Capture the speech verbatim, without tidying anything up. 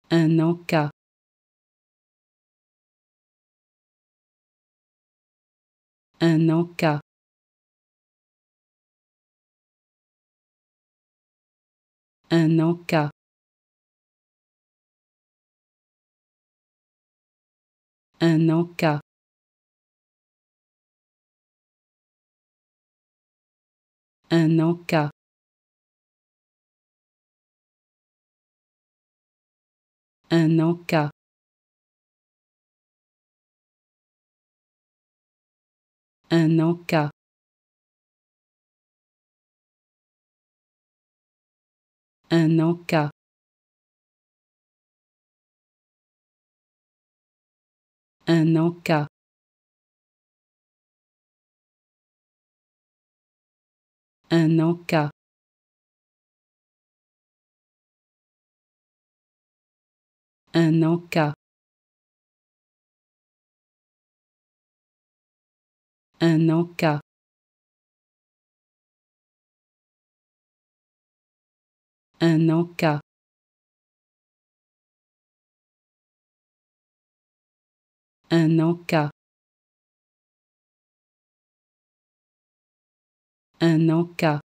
un en-cas, un en-cas, un en-cas, un en-cas, un en-cas, un en-cas, un en-cas, un en-cas, un en-cas, un en-cas, un en-cas, un en-cas, un en-cas, un en-cas, un en-cas,